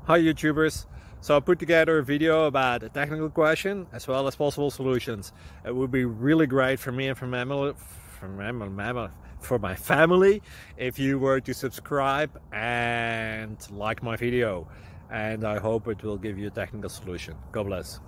Hi YouTubers. So I put together a video about a technical question as well as possible solutions. It would be really great for me and for my family if you were to subscribe and like my video, and I hope it will give you a technical solution. God bless.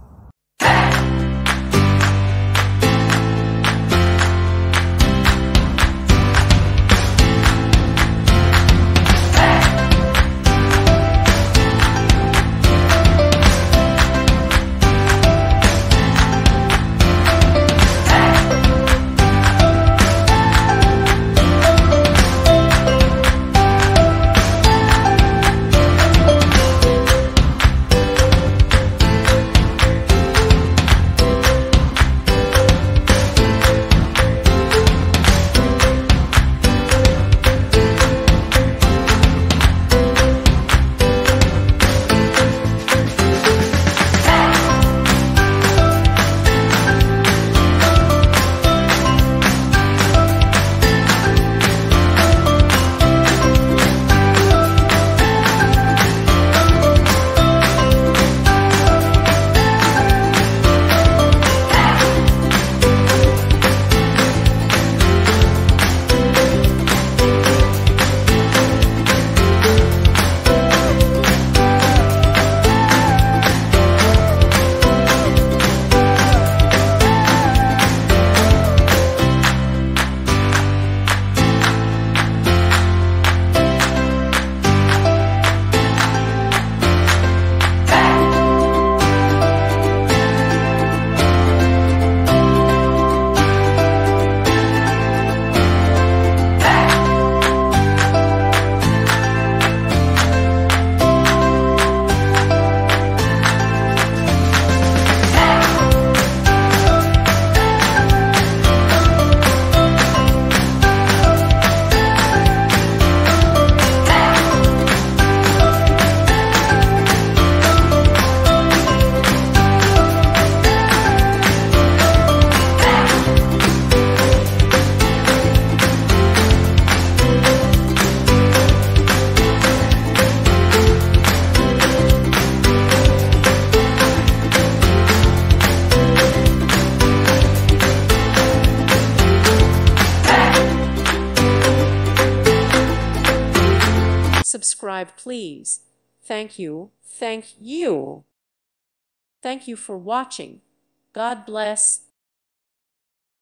Subscribe, please. Thank you. Thank you. Thank you for watching. God bless.